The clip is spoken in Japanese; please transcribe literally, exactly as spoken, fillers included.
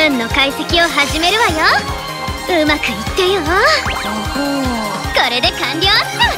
運の解析を始めるわよ。うまくいってよ。これで完了っと。